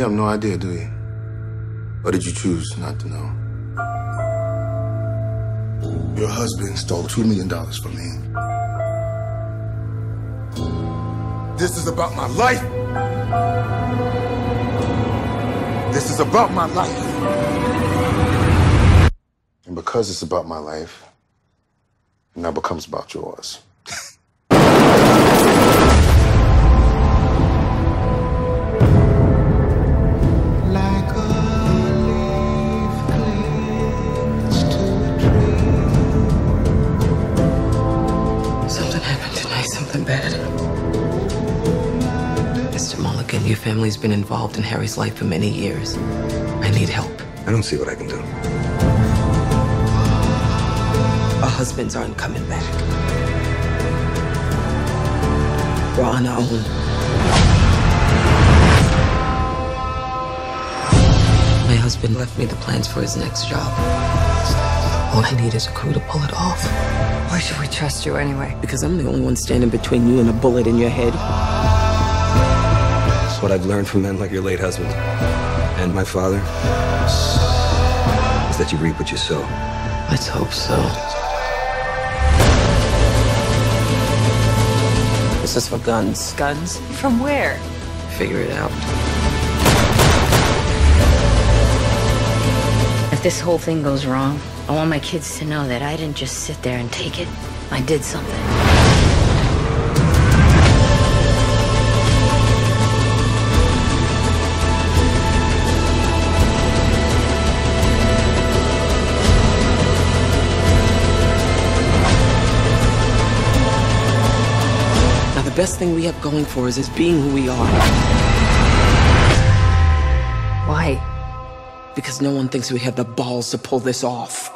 have no idea, do you? Or did you choose not to know? Your husband stole $2 million from me. This is about my life. This is about my life. And because it's about my life, it now becomes about yours. Bad. Mr. Mulligan, your family's been involved in Harry's life for many years. I need help. I don't see what I can do. Our husbands aren't coming back. We're on our own. My husband left me the plans for his next job. All I need is a crew to pull it off. Why should we trust you anyway? Because I'm the only one standing between you and a bullet in your head. That's what I've learned from men like your late husband and my father, is that you reap what you sow. Let's hope so. This is for guns. Guns? From where? Figure it out. If this whole thing goes wrong, I want my kids to know that I didn't just sit there and take it. I did something. Now, the best thing we have going for us is being who we are. Why? Because no one thinks we have the balls to pull this off.